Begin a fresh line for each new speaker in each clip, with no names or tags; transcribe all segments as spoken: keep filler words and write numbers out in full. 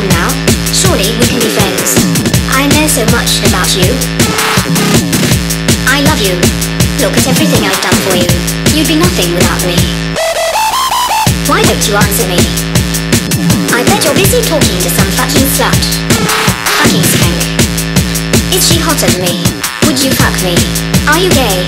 Come now, surely we can be friends. I know so much about you. I love you. Look at everything I've done for you. You'd be nothing without me. Why don't you answer me? I bet you're busy talking to some fucking slut. Fucking skank. Is she hotter than me? Would you fuck me? Are you gay?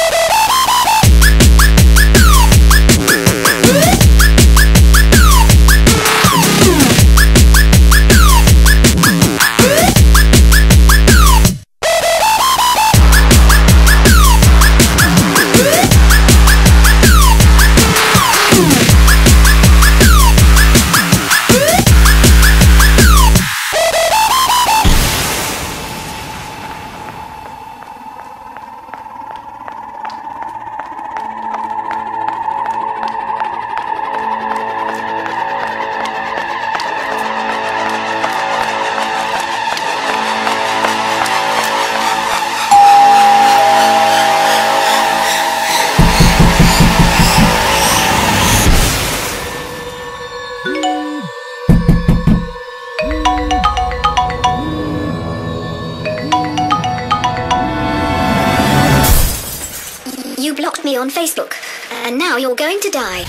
You blocked me on Facebook, and now you're going to die.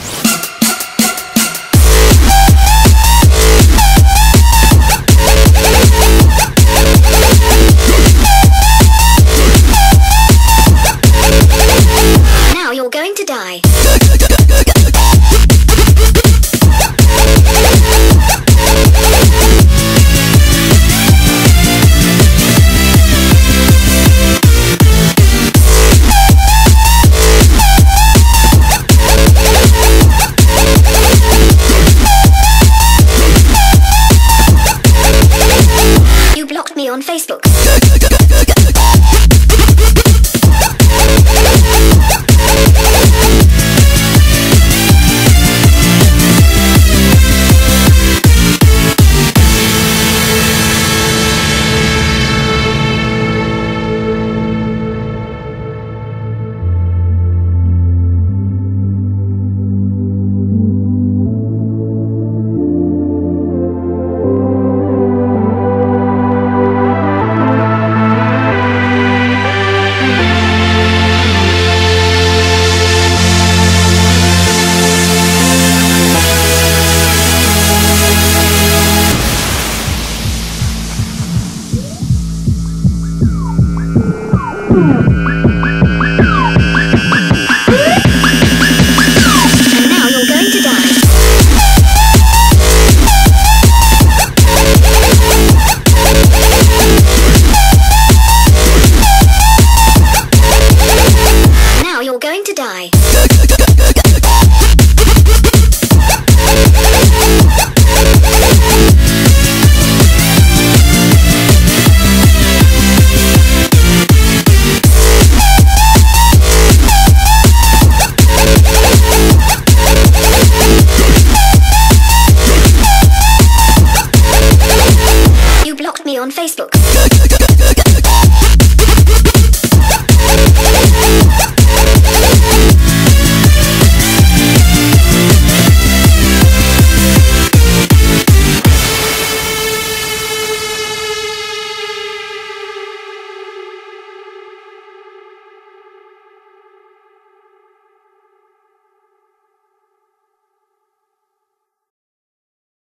Now you're going to die. On Facebook. On Facebook.